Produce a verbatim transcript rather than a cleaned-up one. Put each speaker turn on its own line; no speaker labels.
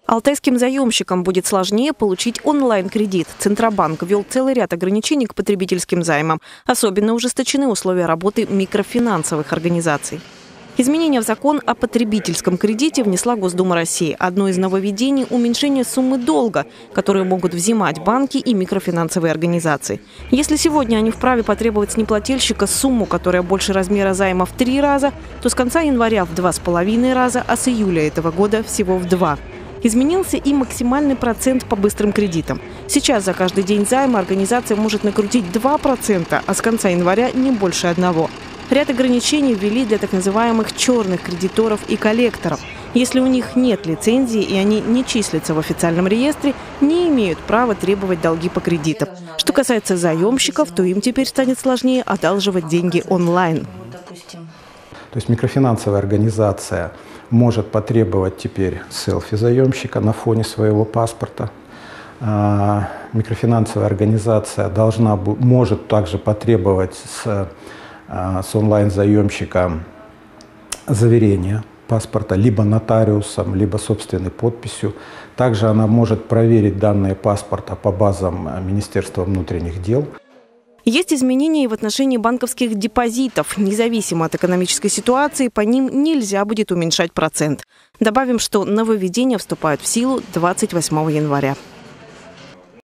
Алтайским заемщикам будет сложнее получить онлайн-кредит. Центробанк ввел целый ряд ограничений к потребительским займам. Особенно ужесточены условия работы микрофинансовых организаций. Изменения в закон о потребительском кредите внесла Госдума России. Одно из нововведений – уменьшение суммы долга, которую могут взимать банки и микрофинансовые организации. Если сегодня они вправе потребовать с неплательщика сумму, которая больше размера займа в три раза, то с конца января в два с половиной раза, а с июля этого года всего в два. Изменился и максимальный процент по быстрым кредитам. Сейчас за каждый день займа организация может накрутить два процента, а с конца января не больше одного. Ряд ограничений ввели для так называемых черных кредиторов и коллекторов. Если у них нет лицензии и они не числятся в официальном реестре, не имеют права требовать долги по кредитам. Что касается заемщиков, то им теперь станет сложнее одалживать деньги онлайн.
То есть микрофинансовая организация может потребовать теперь селфи заемщика на фоне своего паспорта. Микрофинансовая организация должна, может также потребовать с, с онлайн-заемщика заверения паспорта либо нотариусом, либо собственной подписью. Также она может проверить данные паспорта по базам Министерства внутренних дел.
Есть изменения и в отношении банковских депозитов. Независимо от экономической ситуации, по ним нельзя будет уменьшать процент. Добавим, что нововведения вступают в силу двадцать восьмого января.